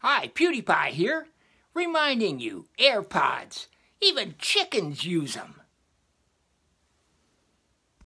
Hi, PewDiePie here, reminding you, AirPods, even chickens use them.